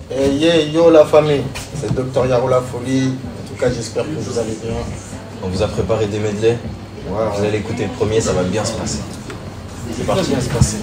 Et yo la famille, c'est Dr Yaro la folie. En tout cas, j'espère que vous allez bien. On vous a préparé des medley. Ouais. Vous allez écouter le premier, ça va bien se passer. C'est parti. Bien se passer.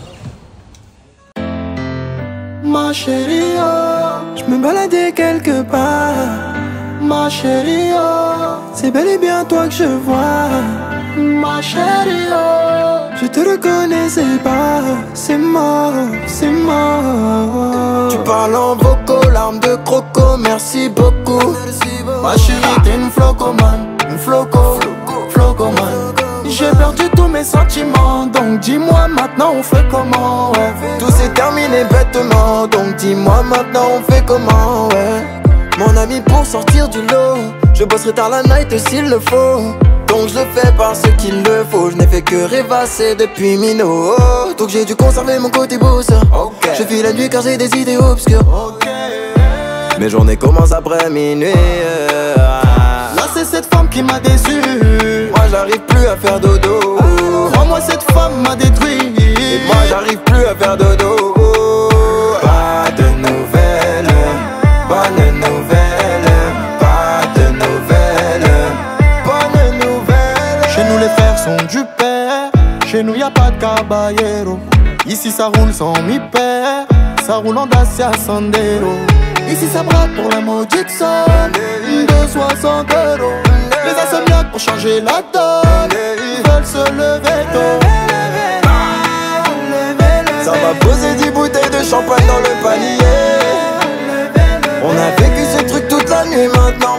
Ma chérie, oh, je me baladais quelque part. Ma chérie, oh, c'est bel et bien toi que je vois. Ma chérie, oh, je te reconnaissais pas. C'est mort, c'est mort. Tu parles en vocaux, larmes de croco, merci beaucoup. Ma chérie, t'es une flocomane, une flocomane. J'ai perdu tous mes sentiments, donc dis-moi maintenant on fait comment, ouais. Tout s'est terminé bêtement, donc dis-moi maintenant on fait comment, ouais. Mon ami, pour sortir du lot, je bosserai tard la night s'il le faut. Donc je le fais parce qu'il le faut. Je n'ai fait que rêvasser depuis Mino. Donc j'ai dû conserver mon côté bosseur. Je vis la nuit car j'ai des idées obscures. Mes journées commencent après minuit. Là c'est cette femme qui m'a déçu. Moi j'arrive plus à faire dodo. Crois-moi, cette femme m'a détruit. Et moi j'arrive plus à faire dodo. Pas de nouvelles, bonne nouvelle. Pas de nouvelles, bonne nouvelle. Chez nous les frères sont du père. Chez nous y a pas de caballero. Ici ça roule sans mi-père. Ça roule en Dacia Sandero. Ici ça braque pour la maudite somme de 60 euros. Les insomniaques pour changer la donne veulent se lever tôt. Ça va poser 10 bouteilles de champagne dans le panier. On a vécu ce truc toute la nuit, maintenant